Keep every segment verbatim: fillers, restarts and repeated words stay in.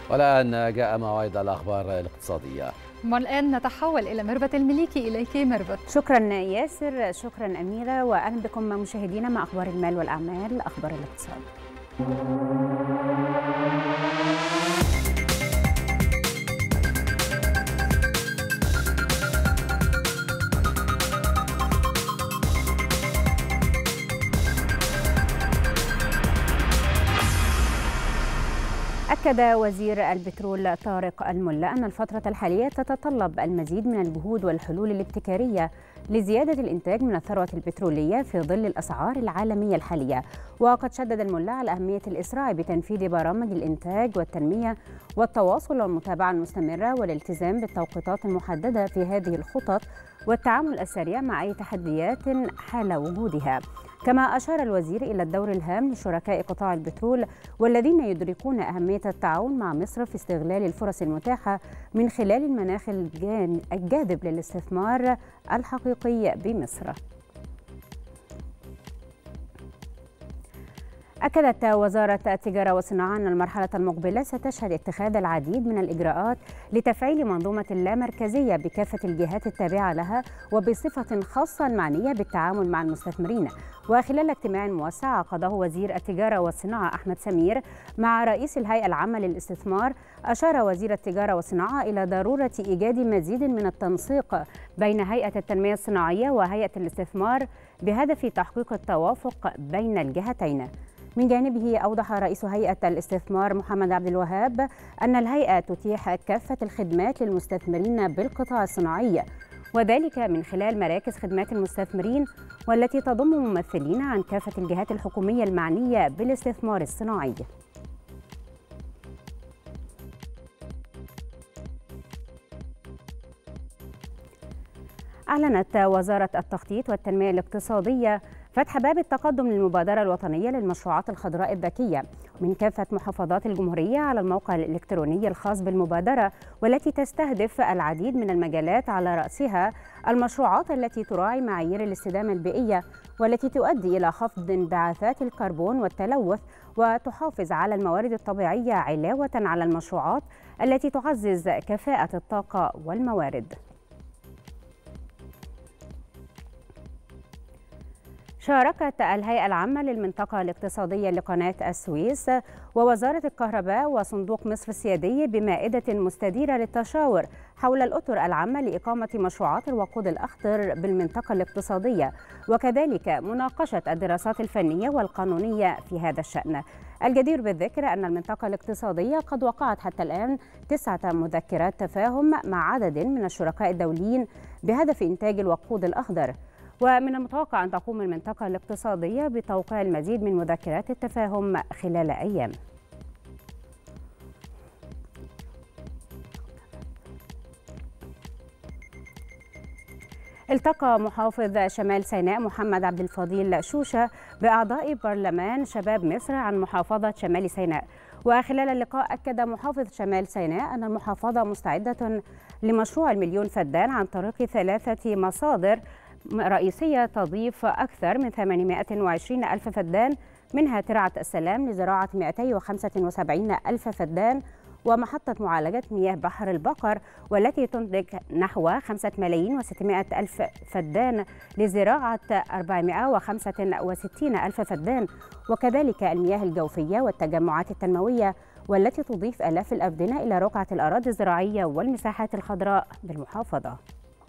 والآن جاء موعد الأخبار الاقتصادية. والآن نتحول إلى ميرفت المليكي. إليك ميرفت. شكرا ياسر، شكرا أميرة، وأهلا بكم مشاهدينا مع أخبار المال والأعمال، أخبار الاقتصاد. أكد وزير البترول طارق الملا أن الفترة الحالية تتطلب المزيد من الجهود والحلول الابتكارية لزيادة الإنتاج من الثروة البترولية في ظل الأسعار العالمية الحالية. وقد شدد الملا على أهمية الإسراع بتنفيذ برامج الإنتاج والتنمية والتواصل والمتابعة المستمرة والالتزام بالتوقيتات المحددة في هذه الخطط والتعامل السريع مع أي تحديات حال وجودها. كما أشار الوزير إلى الدور الهام لشركاء قطاع البترول والذين يدركون أهمية التعاون مع مصر في استغلال الفرص المتاحة من خلال المناخ الجاذب للاستثمار الحقيقي بمصر. أكدت وزارة التجارة والصناعة أن المرحلة المقبلة ستشهد اتخاذ العديد من الإجراءات لتفعيل منظومة اللامركزية بكافة الجهات التابعة لها وبصفة خاصة المعنية بالتعامل مع المستثمرين. وخلال اجتماع موسع عقده وزير التجارة والصناعة أحمد سمير مع رئيس الهيئة العامة للاستثمار، أشار وزير التجارة والصناعة إلى ضرورة إيجاد مزيد من التنسيق بين هيئة التنمية الصناعية وهيئة الاستثمار بهدف تحقيق التوافق بين الجهتين. من جانبه أوضح رئيس هيئة الاستثمار محمد عبد الوهاب أن الهيئة تتيح كافة الخدمات للمستثمرين بالقطاع الصناعي، وذلك من خلال مراكز خدمات المستثمرين والتي تضم ممثلين عن كافة الجهات الحكومية المعنية بالاستثمار الصناعي. أعلنت وزارة التخطيط والتنمية الاقتصادية فتح باب التقدم للمبادرة الوطنية للمشروعات الخضراء الذكية من كافة محافظات الجمهورية على الموقع الإلكتروني الخاص بالمبادرة، والتي تستهدف العديد من المجالات على رأسها المشروعات التي تراعي معايير الاستدامة البيئية والتي تؤدي إلى خفض انبعاثات الكربون والتلوث وتحافظ على الموارد الطبيعية، علاوة على المشروعات التي تعزز كفاءة الطاقة والموارد. شاركت الهيئة العامة للمنطقة الاقتصادية لقناة السويس ووزارة الكهرباء وصندوق مصر السيادي بمائدة مستديرة للتشاور حول الأطر العامة لإقامة مشروعات الوقود الأخضر بالمنطقة الاقتصادية، وكذلك مناقشة الدراسات الفنية والقانونية في هذا الشأن. الجدير بالذكر أن المنطقة الاقتصادية قد وقعت حتى الآن تسعة مذكرات تفاهم مع عدد من الشركاء الدوليين بهدف إنتاج الوقود الأخضر، ومن المتوقع أن تقوم المنطقة الاقتصادية بتوقيع المزيد من مذكرات التفاهم خلال أيام. التقى محافظ شمال سيناء محمد عبد الفضيل شوشة بأعضاء برلمان شباب مصر عن محافظة شمال سيناء. وخلال اللقاء أكد محافظ شمال سيناء أن المحافظة مستعدة لمشروع المليون فدان عن طريق ثلاثة مصادر رئيسية تضيف أكثر من ثمانمائة وعشرين ألف فدان، منها ترعة السلام لزراعة مائتين وخمسة وسبعين ألف فدان، ومحطة معالجة مياه بحر البقر والتي تنتج نحو خمسة ملايين وستمائة ألف فدان لزراعة أربعمائة وخمسة وستين ألف فدان، وكذلك المياه الجوفية والتجمعات التنموية والتي تضيف آلاف الأفدنة إلى رقعة الأراضي الزراعية والمساحات الخضراء بالمحافظة.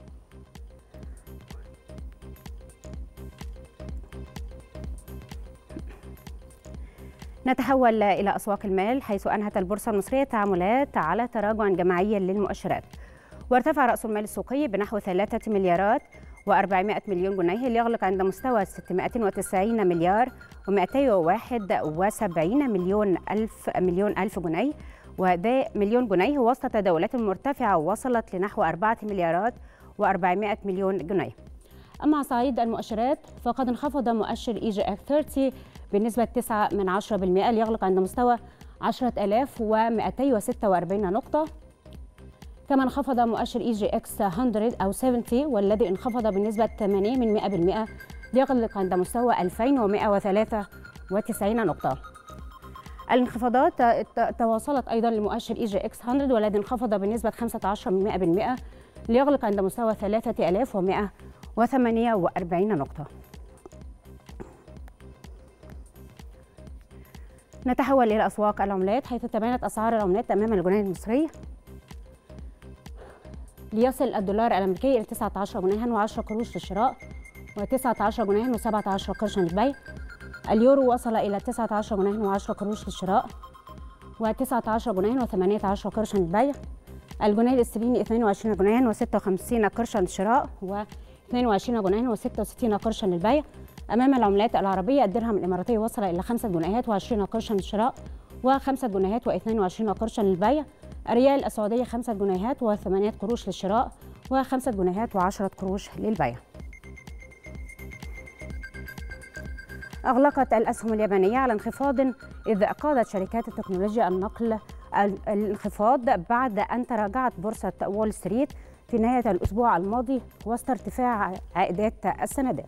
نتحول إلى أسواق المال، حيث أنهت البورصة المصرية تعاملات على تراجع جماعي للمؤشرات، وارتفع رأس المال السوقي بنحو ثلاثة مليارات وأربعمائة مليون جنيه ليغلق عند مستوى ستمائة وتسعين مليار ومائتين وواحد وسبعين مليون ألف مليون ألف جنيه، وده مليون جنيه وسط تداولات مرتفعة وصلت لنحو أربعة مليارات وأربعمائة مليون جنيه. أما على صعيد المؤشرات فقد انخفض مؤشر إي جي إكس ثلاثين بنسبة تسعة من عشرة بالمئة ليغلق عند مستوى عشرة آلاف ومائتين وستة وأربعين نقطة. كما انخفض مؤشر إي جي إكس مئة أو سبعين والذي انخفض بنسبة ثمانية من مئة بالمئة ليغلق عند مستوى ألفين ومئة وثلاثة وتسعين نقطة. الانخفاضات تواصلت أيضا لمؤشر إي جي إكس مئة والذي انخفض بنسبة خمسة عشر بالمئة ليغلق عند مستوى ثلاثة آلاف ومئة وثمانية وأربعين نقطة. نتحول إلى أسواق العملات، حيث تباينت أسعار العملات أمام الجنيه المصري ليصل الدولار الأمريكي إلى تسعة عشر جنيها وعشرة قروش للشراء وتسعة عشر جنيها وسبعة عشر قرشا للبيع. اليورو وصل إلى تسعة عشر جنيها وعشرة قروش للشراء وتسعة عشر جنيها وثمانية عشر قرشا للبيع. الجنيه الاسترليني اثنين وعشرين جنيها وستة وخمسين قرشا للشراء واثنين وعشرين جنيها وستة وستين قرشا للبيع. أمام العملات العربية الدرهم الإماراتي وصل إلى خمسة جنيهات وعشرين قرشا للشراء وخمسة جنيهات واثنين وعشرين قرشا للبيع. الريال السعودي خمسة جنيهات وثمانية قروش للشراء وخمسة جنيهات وعشرة قروش للبيع. أغلقت الأسهم اليابانية على انخفاض إذ قادت شركات التكنولوجيا النقل الانخفاض بعد أن تراجعت بورصة وول ستريت في نهاية الأسبوع الماضي وسط ارتفاع عائدات السندات.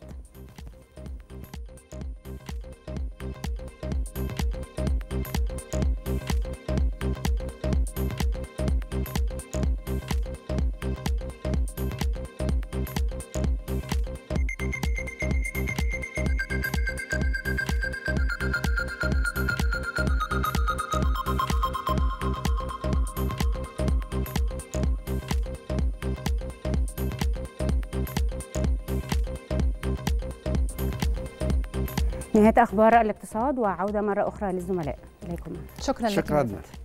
نهاية أخبار الاقتصاد وعودة مرة أخرى للزملاء. إليكم. شكرا, شكرا لك.